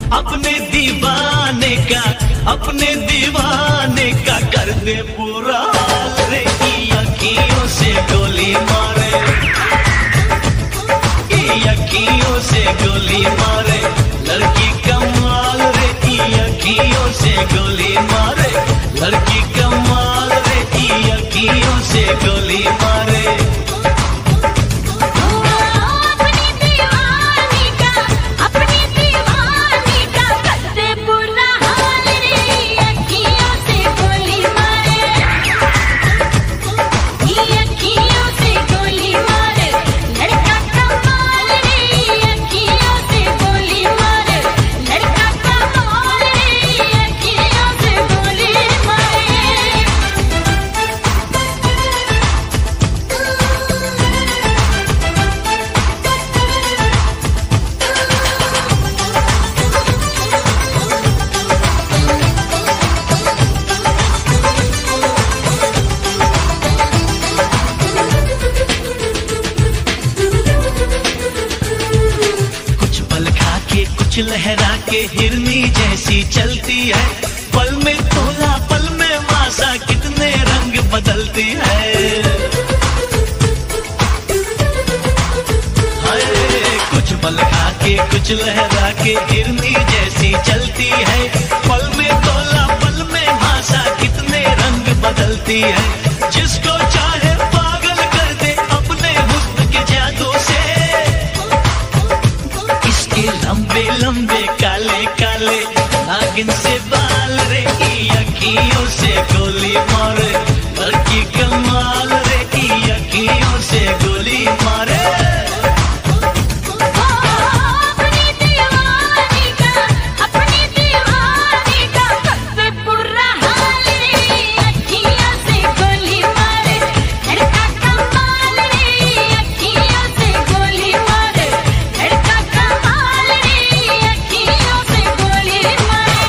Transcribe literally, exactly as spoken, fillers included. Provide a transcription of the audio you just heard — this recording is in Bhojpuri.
अपने दीवाने का अपने दीवाने का कर दे पूरा हाल रे। की अखियों से गोली मारे, की अखियों से गोली मारे, लड़की कमाल रे। की अखियों से गोली मारे, लड़की कमाल रे। की अखियों से गोली मारे। लहरा के हिरनी जैसी चलती है, पल में तोला पल में मासा, कितने रंग बदलती है। हाय कुछ पल खा के कुछ लहरा के हिरनी जैसी चलती है, पल में तोला पल में मासा, कितने रंग बदलती है। जिसको चाहे पागल कर दे अपने हुस्न के जादू से, इसके लंबे लंबे काले काले नागिन से बाल रे। की अखियों से गोली मारे, लड़की कमाल रे। की अखियों से गोली